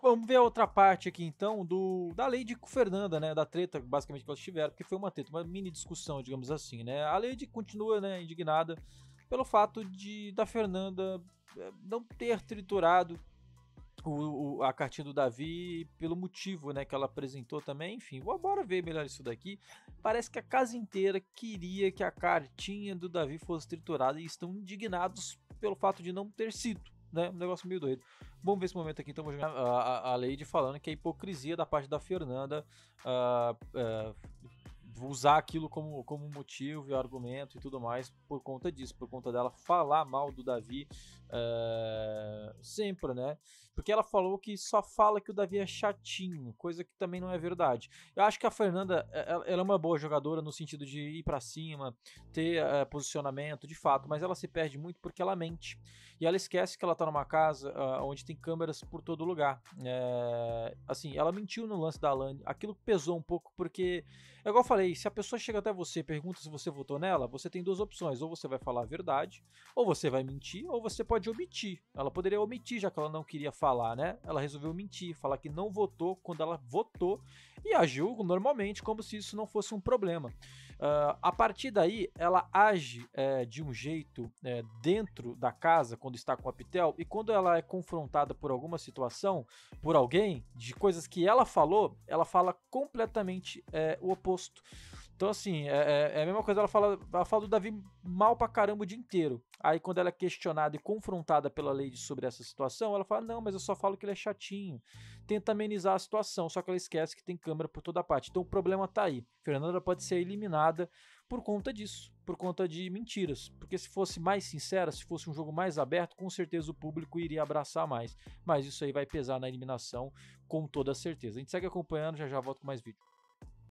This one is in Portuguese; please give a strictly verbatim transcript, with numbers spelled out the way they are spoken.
Vamos ver a outra parte aqui então do da Lady com Fernanda, né, da treta basicamente que elas tiveram, porque foi uma treta, uma mini discussão, digamos assim, né. A Lady continua, né, indignada pelo fato de da Fernanda eh, não ter triturado o, o- a cartinha do Davi pelo motivo, né, que ela apresentou também. Enfim, vou bora ver melhor isso daqui. Parece que a casa inteira queria que a cartinha do Davi fosse triturada e estão indignados pelo fato de não ter sido. Né? Um negócio meio doido. Vamos ver esse momento aqui. Então, vou jogar a, a, a Lady falando que é hipocrisia da parte da Fernanda uh, uh, usar aquilo como, como motivo e argumento e tudo mais por conta disso, por conta dela falar mal do Davi uh, sempre, né? Porque ela falou que só fala que o Davi é chatinho, coisa que também não é verdade. Eu acho que a Fernanda, ela, ela é uma boa jogadora no sentido de ir para cima, ter uh, posicionamento, de fato, mas ela se perde muito porque ela mente. E ela esquece que ela tá numa casa uh, onde tem câmeras por todo lugar. É, assim, ela mentiu no lance da Alane, aquilo pesou um pouco porque, é igual eu falei, se a pessoa chega até você e pergunta se você votou nela, você tem duas opções, ou você vai falar a verdade, ou você vai mentir, ou você pode omitir. Ela poderia omitir, já que ela não queria falar, né? Ela resolveu mentir, falar que não votou quando ela votou e agiu normalmente, como se isso não fosse um problema. Uh, a partir daí, ela age é, de um jeito é, dentro da casa, quando está com a Pitel, e quando ela é confrontada por alguma situação, por alguém, de coisas que ela falou, ela fala completamente é, o oposto. Então, assim, é, é, a mesma coisa, ela fala, ela fala do Davi mal pra caramba o dia inteiro. Aí, quando ela é questionada e confrontada pela Lady sobre essa situação, ela fala, não, mas eu só falo que ele é chatinho. Tenta amenizar a situação, só que ela esquece que tem câmera por toda parte. Então, o problema tá aí. Fernanda pode ser eliminada por conta disso, por conta de mentiras. Porque se fosse mais sincera, se fosse um jogo mais aberto, com certeza o público iria abraçar mais. Mas isso aí vai pesar na eliminação, com toda certeza. A gente segue acompanhando, já já volto com mais vídeo.